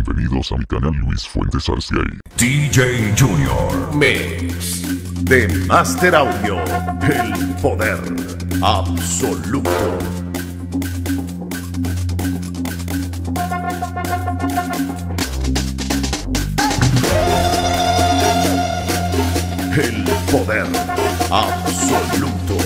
Bienvenidos a mi canal Luis Fuentes Arciay. DJ Junior Mix de Master Audio, el poder absoluto. El poder absoluto.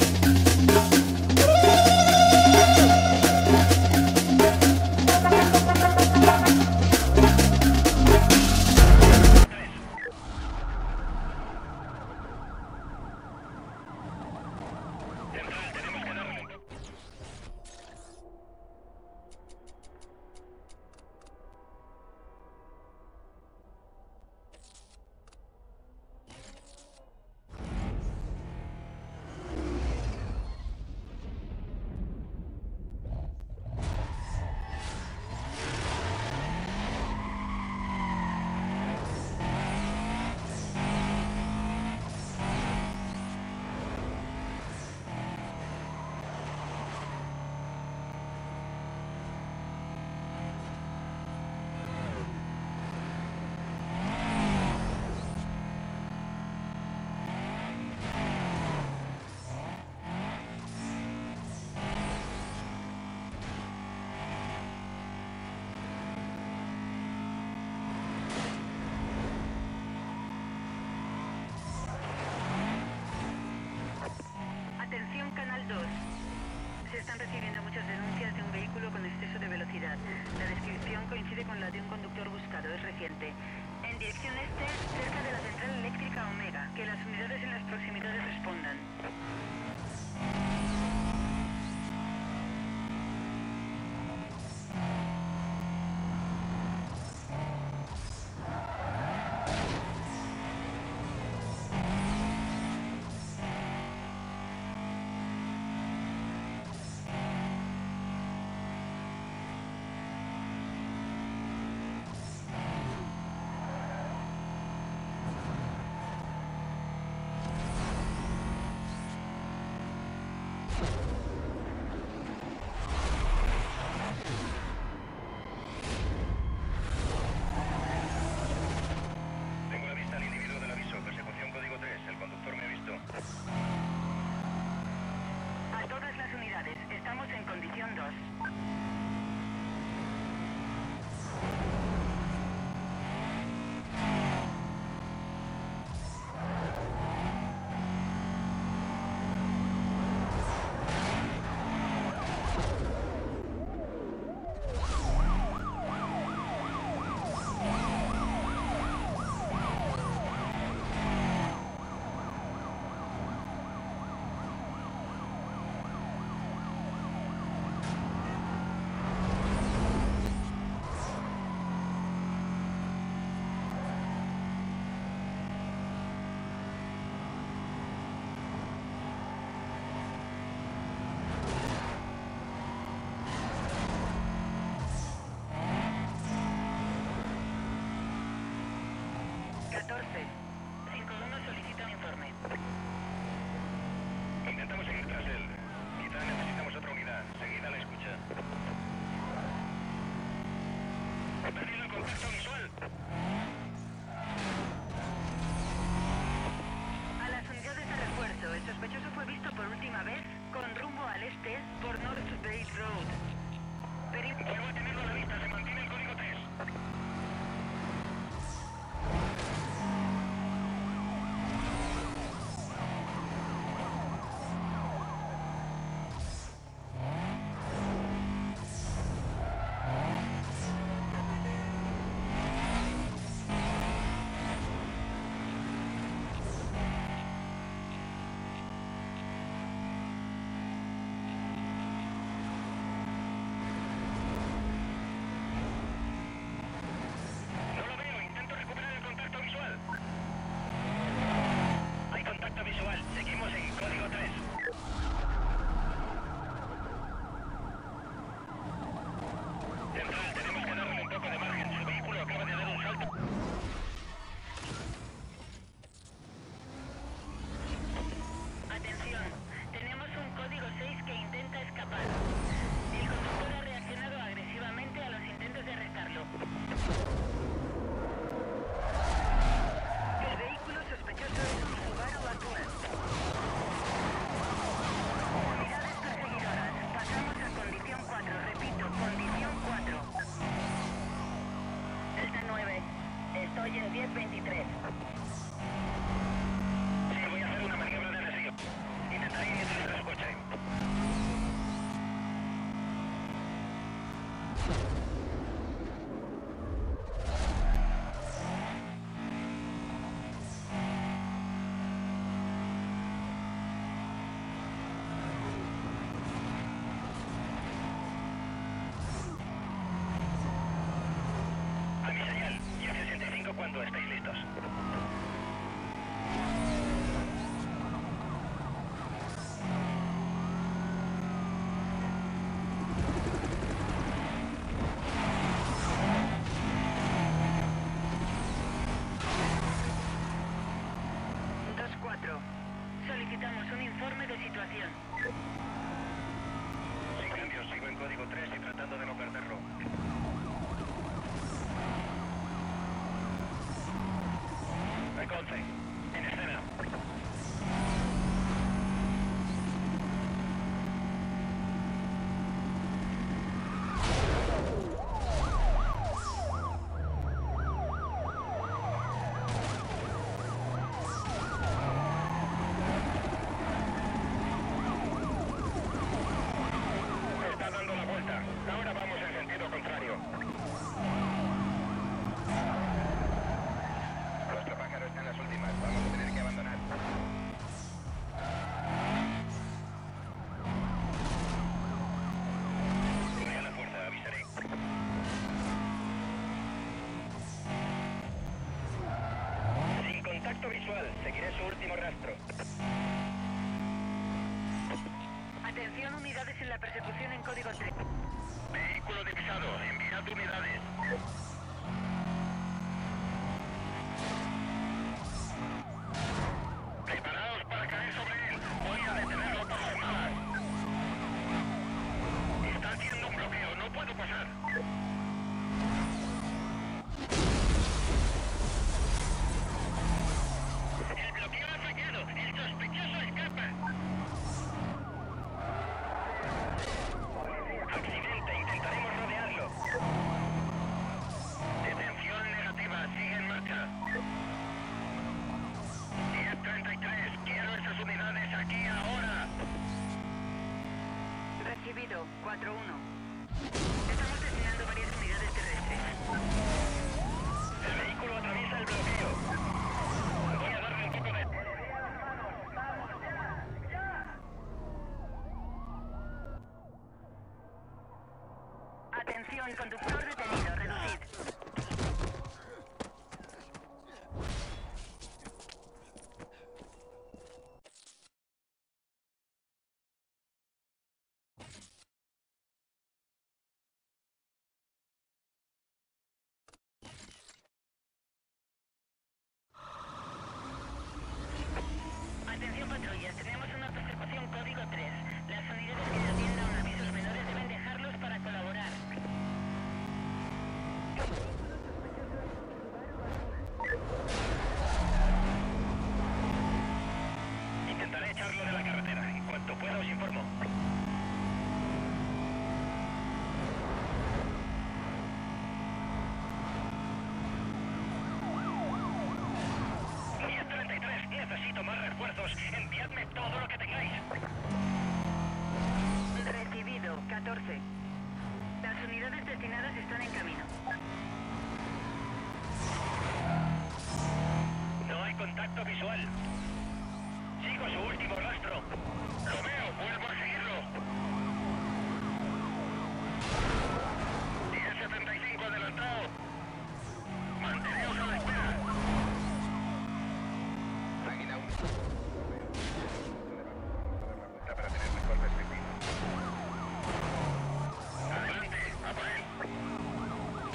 Atención Canal 2. Se están recibiendo muchas denuncias de un vehículo con exceso de velocidad. La descripción coincide con la de un conductor buscado, es reciente. En dirección este, cerca de la central eléctrica Omega. Que las unidades en las proximidades respondan. A todas las unidades, estamos en condición 2. Solicita un informe. Intentamos seguir tras él. Quizá necesitamos otra unidad. Seguid a la escucha. He perdido el contacto visual. A las unidades de refuerzo, el sospechoso fue visto por última vez con rumbo al este por North Bay Road. Vuelvo a tenerlo a la vista. Se mantiene el código 3. comando, estáis listos. Solicitamos un informe de situación. Sin cambios, sigo en código 3 y tratando de no perderlo. Reconce, en escena. Está dando la vuelta. Ahora vamos en sentido contrario. Nuestro pájaro está en las últimas. Vamos a tener que abandonar. Voy a la fuerza, avisaré. Sin contacto visual, seguiré su último rastro. Atención, unidades en la persecución en código 3. Vehículo divisado, enviad unidades. Preparaos para caer sobre él. Voy a detenerlo por las malas. Está haciendo un bloqueo, no puedo pasar. El bloqueo ha fallado. El sospechoso escapa. Accidente, intentaremos rodearlo. Detención negativa, sigue en marcha. 1033, quiero esas unidades aquí ahora. Recibido, 4-1. Estamos destinando varias unidades terrestres. El vehículo atraviesa el bloqueo. Voy a darle un poco de... Atención, conductor detenido, reducid. Atención patrullas, tenemos una persecución código 3. Las unidades que atiendan avisos menores deben dejarlos para colaborar. Intentaré echarlo de la carretera. En cuanto pueda os informo. Necesito más refuerzos. Enviadme todo lo que tengáis. Recibido, 14. Las unidades destinadas están en camino. No hay contacto visual. Sigo su último rastro. Lo veo, vuelvo a seguirlo. 1075 adelantado. Manteneos a la espera. Águila 1. Para tener mejor perspectiva. Adelante, a por él.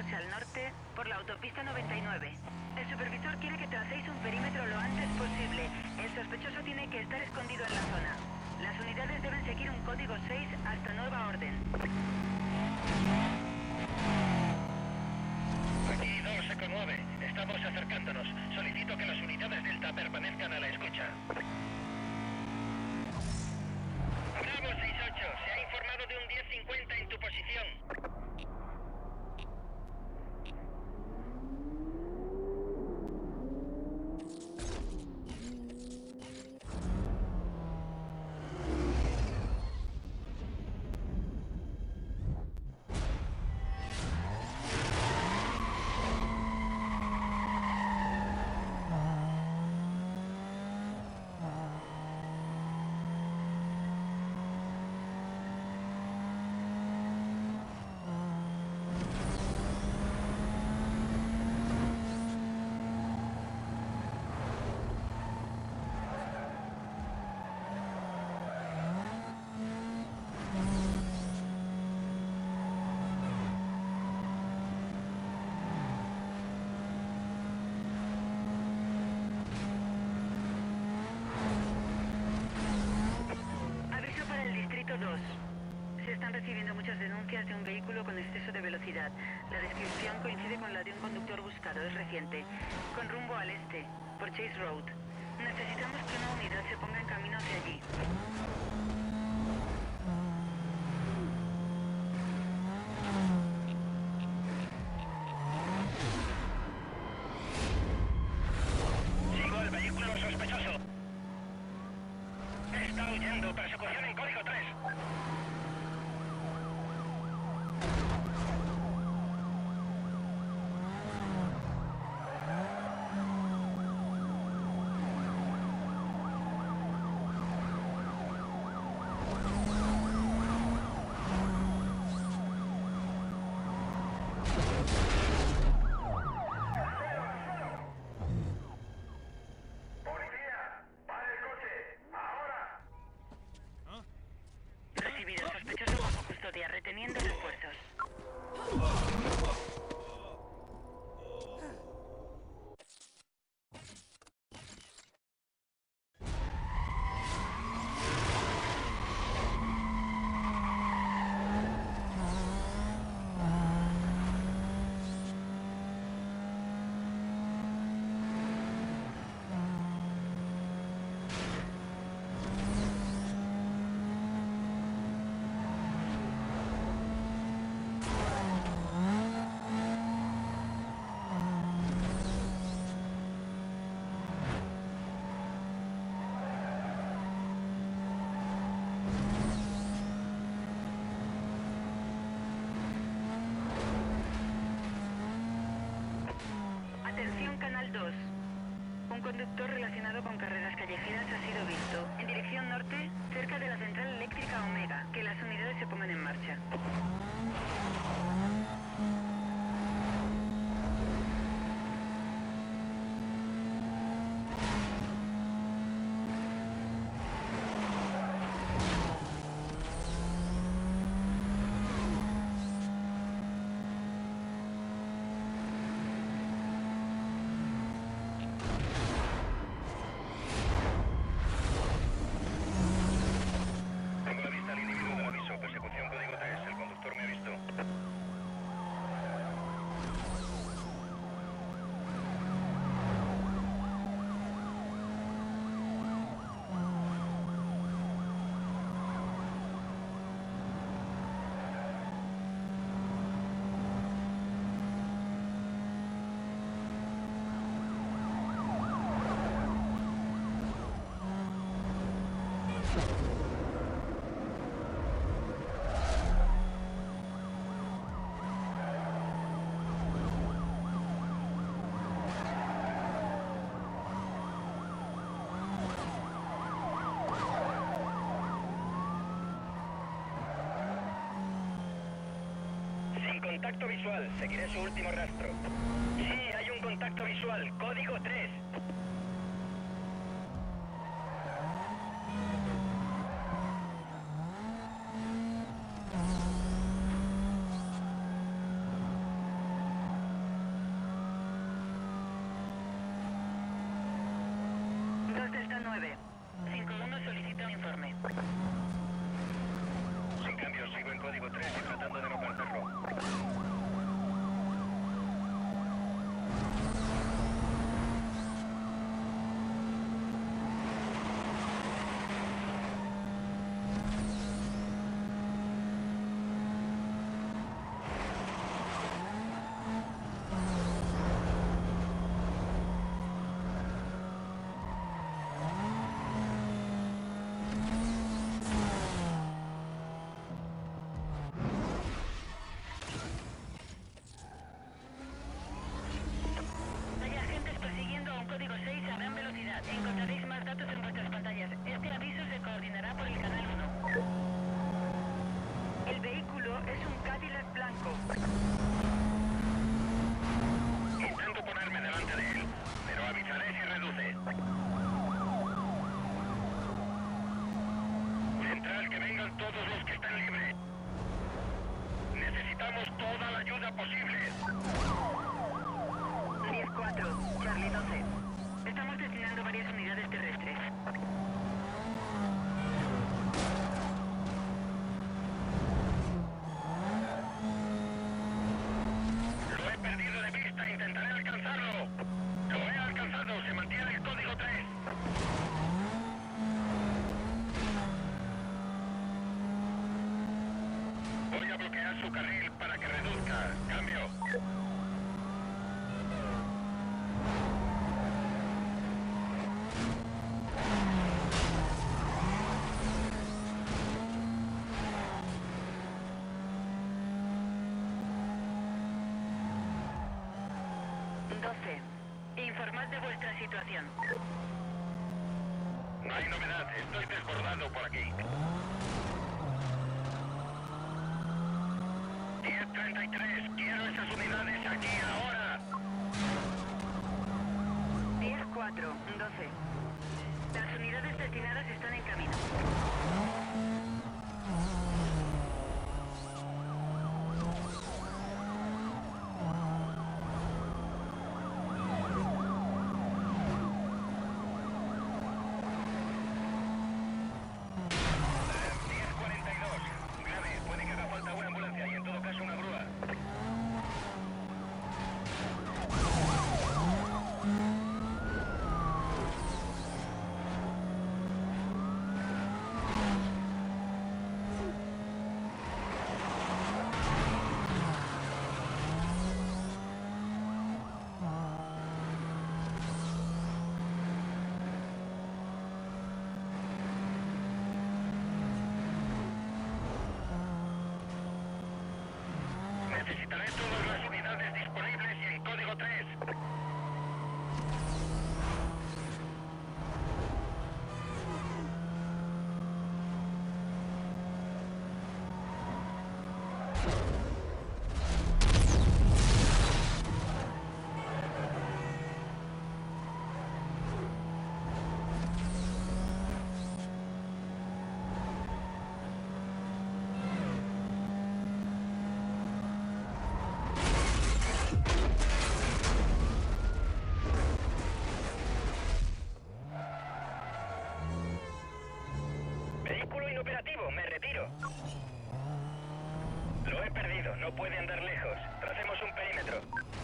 dirigiéndose al norte por la autopista 99. El supervisor quiere que tracéis un perímetro lo antes posible. El sospechoso tiene que estar escondido en la zona. Las unidades deben seguir un código 6 hasta nueva orden. Aquí 2 Eco 9. Estamos acercándonos. Solicito que las unidades Delta permanezcan a la escucha. Bravo 6-8. Se ha informado de un 1050 en tu posición. Aviso para el Distrito 2. Se están recibiendo muchas denuncias de un vehículo con exceso de velocidad. La descripción coincide con la de un conductor buscado, es reciente. Con rumbo al este, por Chase Road. Necesitamos que una unidad se ponga en camino hacia allí. Sigo al vehículo sospechoso. Está huyendo. Persecución en código 3. Recibido, sospechoso bajo custodia, reteniendo refuerzos. Atención Canal 2. Un conductor relacionado con carreras callejeras ha sido visto en dirección norte, cerca de la central eléctrica Omega. Que las unidades se pongan en marcha. Tengo la vista al individuo del aviso. Persecución código 3. El conductor me ha visto. Sin contacto visual. Seguiré su último rastro. Sí, hay un contacto visual. Código 3. Necesitamos toda la ayuda posible. 10-4, Charlie 12. Estamos destinando varias unidades terrestres. Lo he perdido de vista, intentaré alcanzarlo. Lo he alcanzado, se mantiene el código 3. Voy a bloquear su carril para que reduzca. Cambio. Informad de vuestra situación. No hay novedad, estoy desbordado por aquí. 10-33, quiero esas unidades aquí ahora. 10-4, 12. Las unidades destinadas están en camino. Necesitaré todas las unidades disponibles y en código 3. Vehículo inoperativo, me retiro. Lo he perdido, no puede andar lejos. Tracemos un perímetro.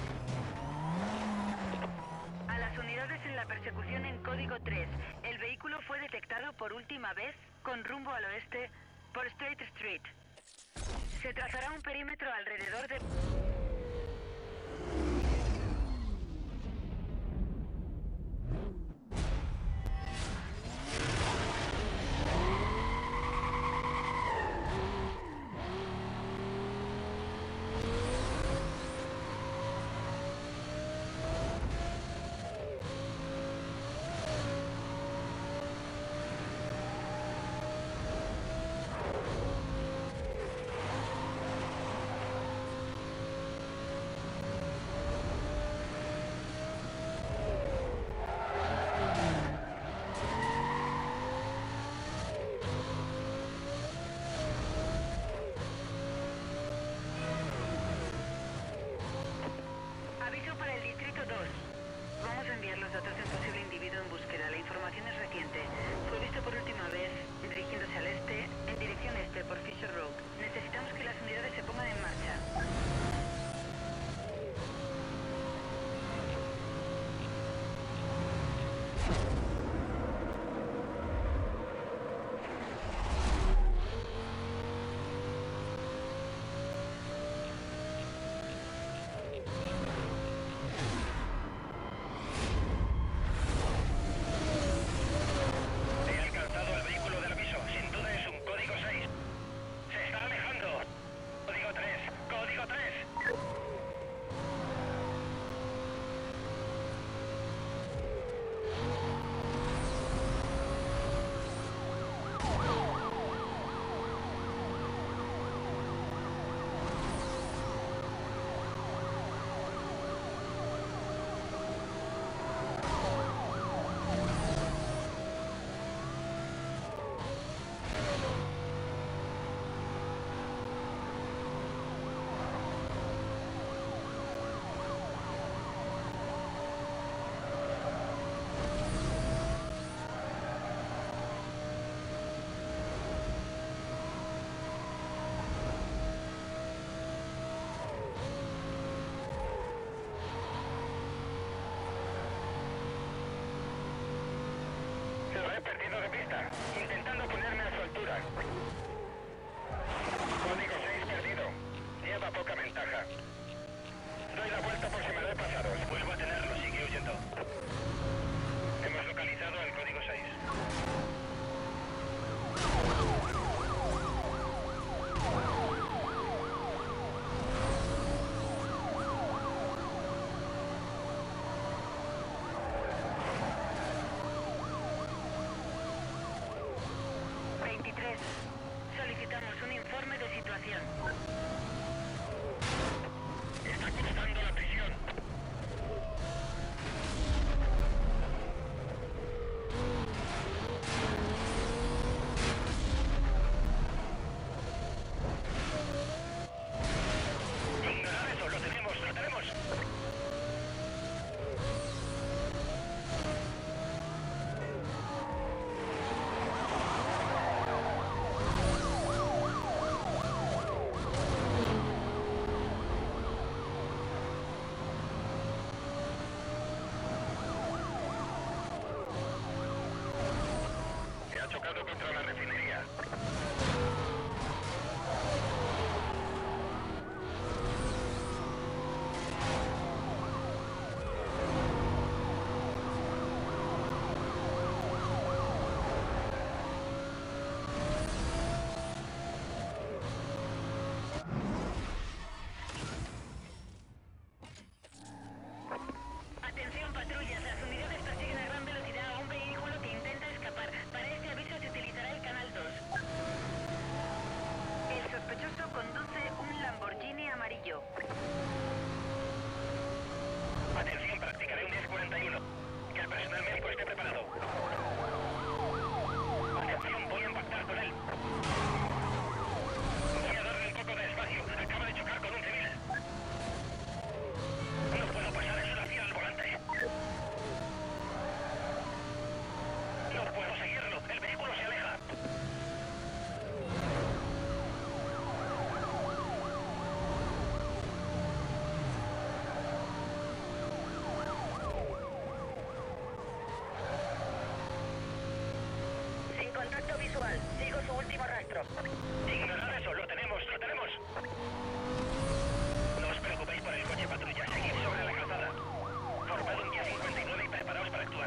A las unidades en la persecución en código 3, el vehículo fue detectado por última vez con rumbo al oeste por State Street. Se trazará un perímetro alrededor de... Aviso para el Distrito 2. Vamos a enviar los datos de un posible individuo en búsqueda. La información es reciente. Fue visto por última vez dirigiéndose al este, en dirección este por Fisher Road. Necesitamos que las unidades se pongan en marcha. pista, intentando ponerme a su altura. Código 6 perdido. Lleva poca ventaja. Doy la vuelta por si me lo he pasado. Vuelvo a tenerlo, sigue huyendo. Hemos localizado al código 6. Solicitamos un informe de situación. Está cruzando la prisión. Ignorar eso, lo tenemos, lo tenemos. Se ha chocado contra la refinería. Atención patrullas, las unidades persiguen a gran velocidad a un vehículo que intenta escapar. Para este aviso se utilizará el canal 2. El sospechoso conduce un Lamborghini amarillo. Atención, practicaré un 10-41. Que el personal médico esté preparado. Atención, voy a impactar con él. Voy a darle un poco de espacio. Acaba de chocar con un civil. No puedo pasar, es una fiera al volante. No puedo seguirlo. El vehículo se aleja. Sin contacto visual, sigo su último rastro. Ignorad eso, lo tenemos, lo tenemos. No os preocupéis por el coche patrulla, seguid sobre la calzada. Formad un 10-59 y preparaos para actuar.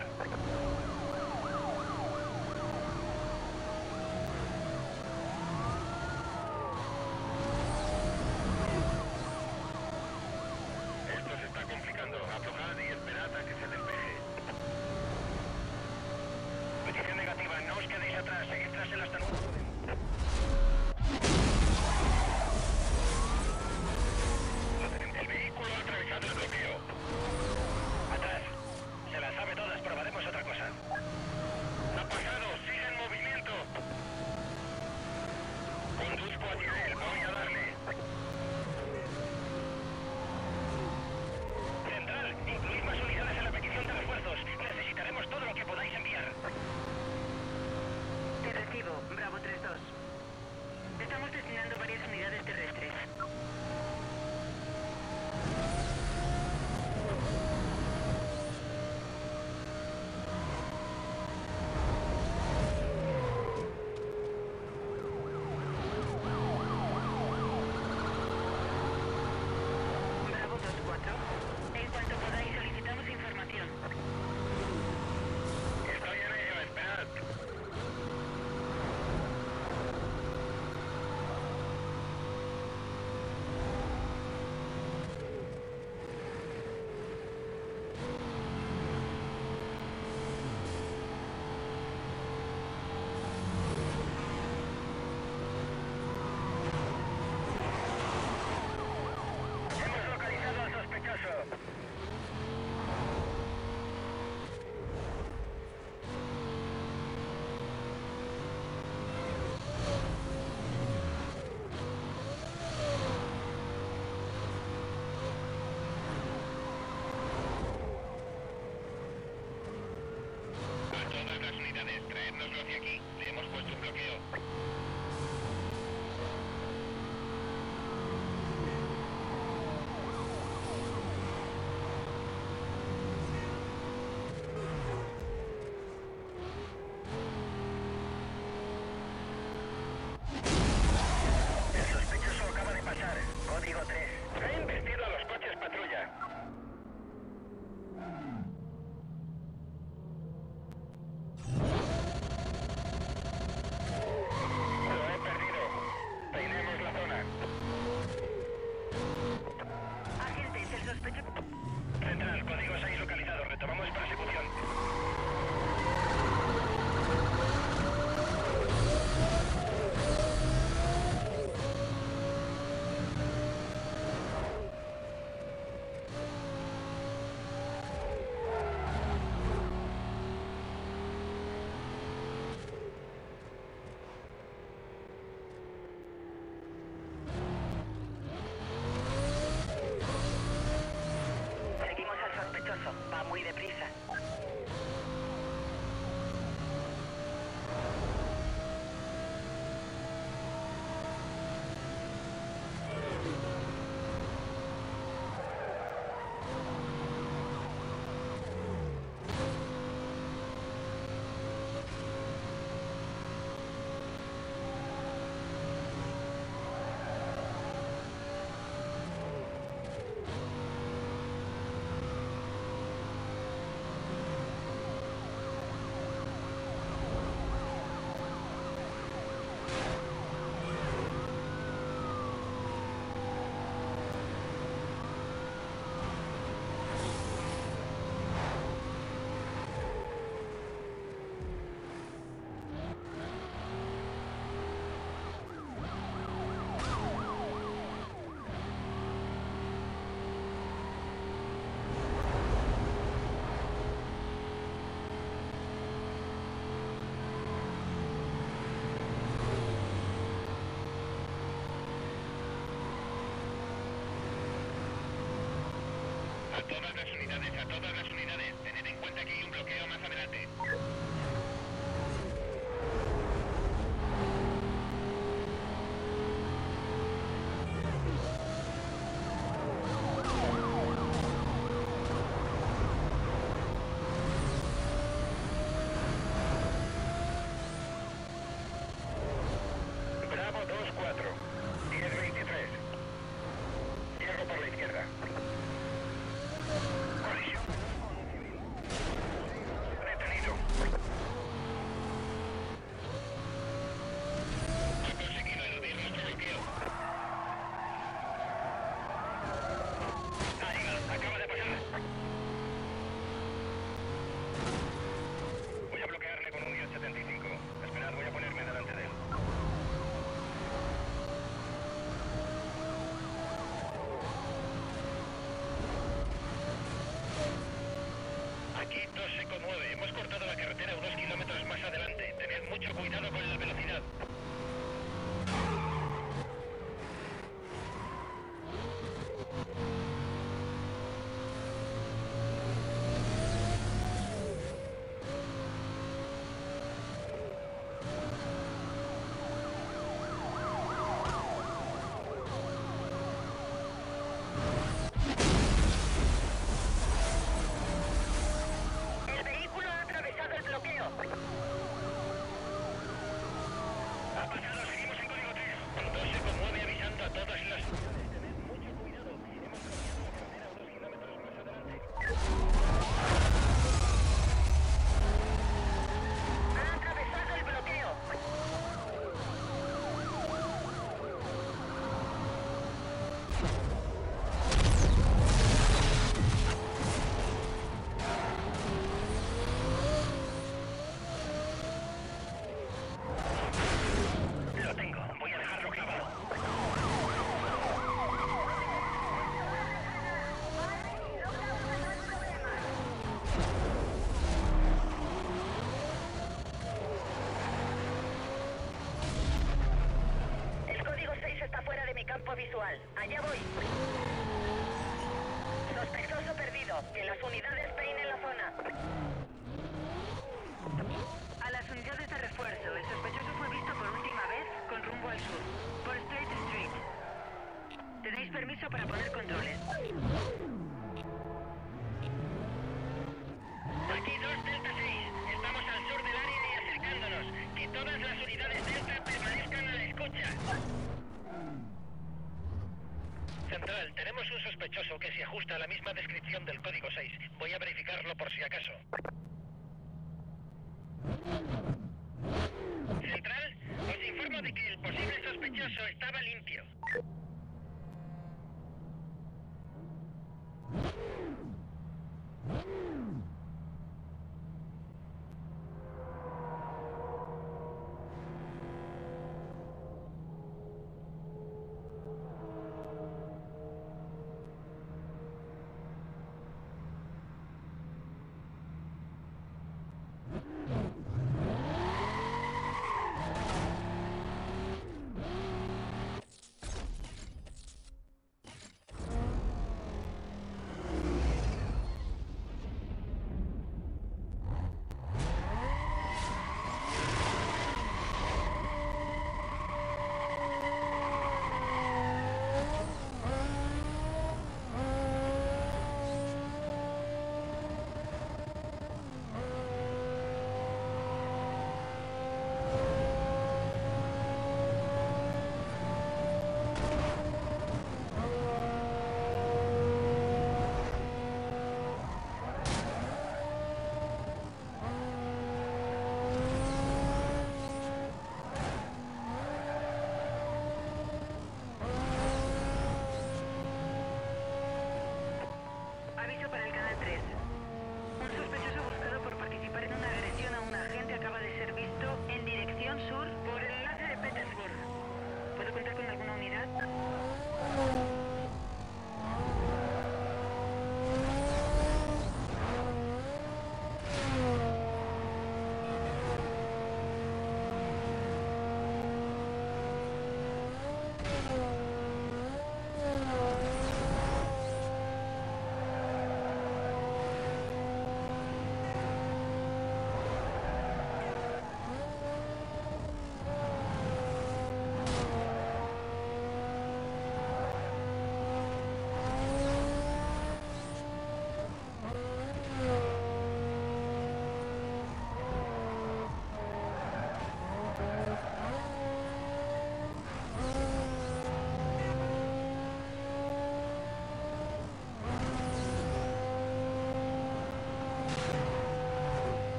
Esto se está complicando. Aflojad y esperad a que se despeje. Petición negativa, no os quedéis atrás, seguid tras él hasta nunca. peligroso. Va muy deprisa. A todas las unidades, tened en cuenta que hay un bloqueo más adelante. Bravo 2-4, 10-23. Cierro por la izquierda. Colisión. Retenido. Ha conseguido eludir nuestro bloqueo. Ha llegado, acaba de pasar. Voy a bloquearle con un 1075. Esperad, voy a ponerme delante de él. Aquí 2 se conmueve. Hemos cortado la carretera unos kilómetros más adelante. Tened mucho cuidado con la velocidad. El vehículo ha atravesado el bloqueo. Ha pasado, seguimos en código 3. Cuando se conmueve avisando a todas las... Tened mucho cuidado. Hemos bloqueado la carretera unos kilómetros más adelante. Ha atravesado el bloqueo. Lo tengo. Voy a dejarlo clavado. El código 6 está fuera de mi campo visual. Allá voy. Sospechoso perdido. Que las unidades peinen la zona. A las unidades de refuerzo, el sospechoso fue visto por última vez con rumbo al sur, por State Street. Tenéis permiso para poner controles. Aquí 2 Delta 6. Estamos al sur del área y acercándonos. Que todas las unidades Delta permanezcan a la escucha. Central, tenemos un sospechoso que se ajusta a la misma descripción del código 6. Voy a verificarlo por si acaso. Central, os informo de que el posible sospechoso estaba limpio.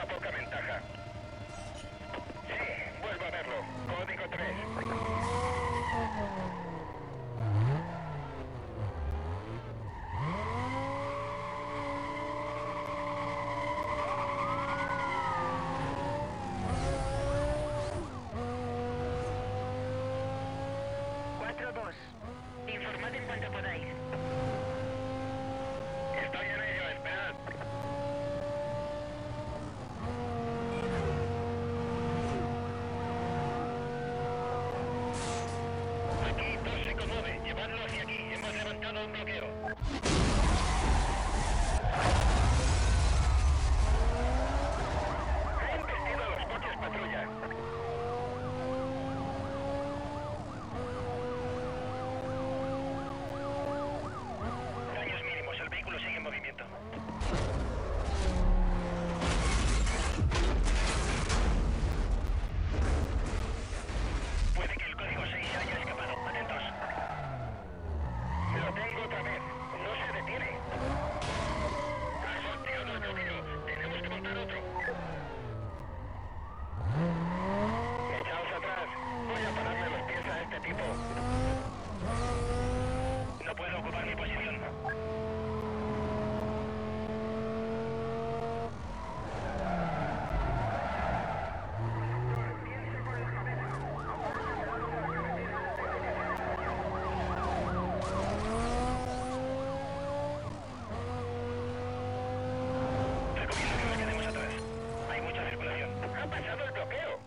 poca ventaja. Sí, vuelvo a verlo. Código 3. Informad en cuanto podáis. Estoy en ello, esperad. Aquí 259, llevadlo hacia aquí. Hemos levantado un bloqueo. Ha embestido a los coches patrulla. Daños mínimos, el vehículo sigue en movimiento. Puede que el código 6 se haya escapado. Atentos. Lo tengo otra vez. No se detiene. Ha sorteado el bloqueo. Tenemos que montar otro. Echaos atrás. Voy a pararle los pies a este tipo. No puedo ocupar mi posición. Recomiendo que nos quedemos atrás. Hay mucha circulación. Ha pasado el bloqueo.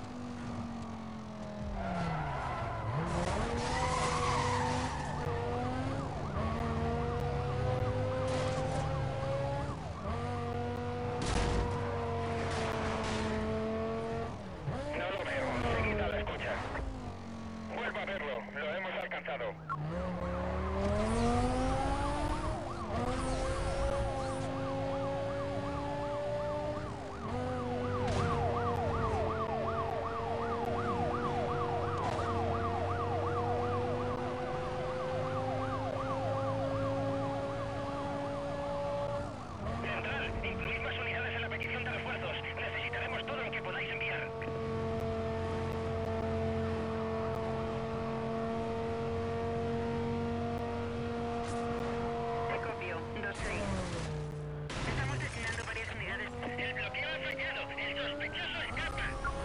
No lo veo. Seguid a la escucha. Vuelvo a verlo. Lo hemos alcanzado. Central, incluid más unidades en la petición de refuerzos. Necesitaremos todo lo que podáis enviar. Te copio. 2-6. Estamos destinando varias unidades. El bloqueo ha fallado. El sospechoso escapa.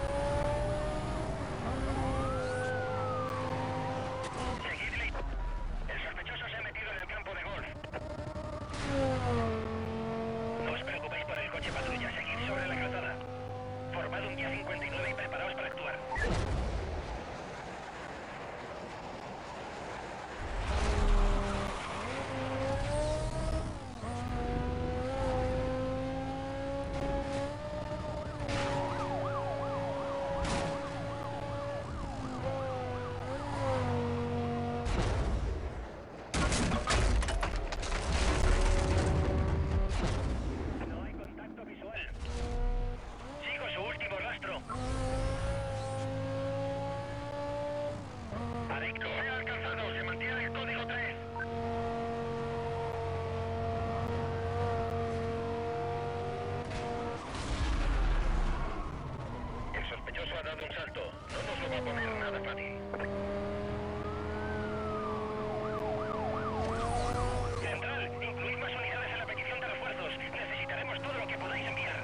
Seguidle. El sospechoso se ha metido en el campo de golf. No os preocupéis por el coche patrulla. Seguid sobre la calzada. Formad un guía 59 y preparaos para actuar. No hay contacto visual. Sigo su último rastro. Adicto, he alcanzado. Se mantiene el código 3. El sospechoso ha dado un salto. No nos lo va a poner nada fácil. Central, incluid más unidades en la petición de refuerzos. Necesitaremos todo lo que podáis enviar.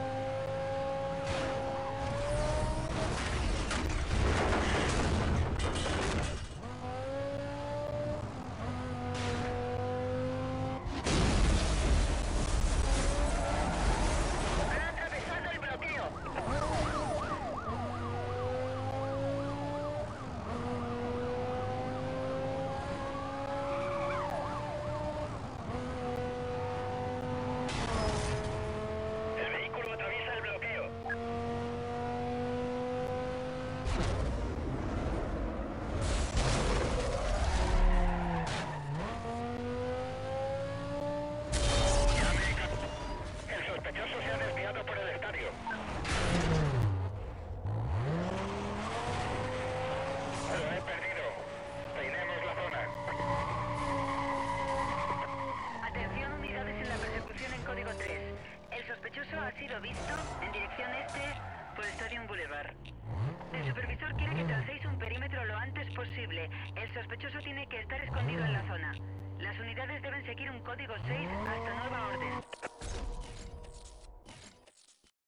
¡Han atravesado el bloqueo! El supervisor quiere que tracéis un perímetro lo antes posible. El sospechoso tiene que estar escondido en la zona. Las unidades deben seguir un código 6 hasta nueva orden.